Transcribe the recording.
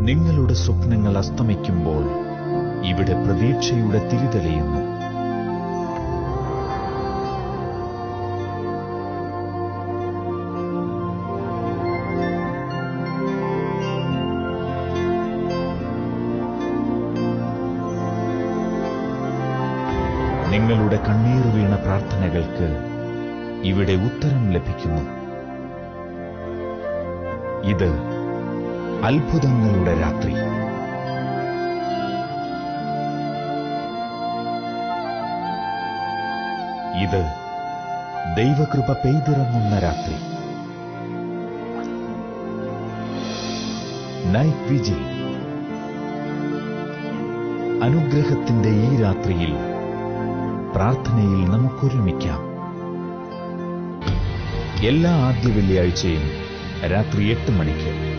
നിങ്ങളുടെ സ്വപ്നങ്ങൾ അസ്തമിക്കുമ്പോൾ ഇവിടെ പ്രതീക്ഷയുടെ തിരിതെളിയുന്നു. നിങ്ങളുടെ കണ്ണീർ വീണ പ്രാർത്ഥനകൾക്ക് ഇവിടെ ഉത്തരം ലഭിക്കുന്നു. ഇത് അത്ഭുതങ്ങളുടെ രാത്രി. ഇത് ദൈവകൃപ പെയ്തിറങ്ങുന്ന രാത്രി. Night vigil. അനുഗ്രഹത്തിന്റെ ഈ രാത്രിയിൽ പ്രാർത്ഥനയിൽ നമുക്കൊരുമിക്കാം. എല്ലാ ആദ്യ വെള്ളിയാഴ്ചയും രാത്രി 8 മണിക്ക്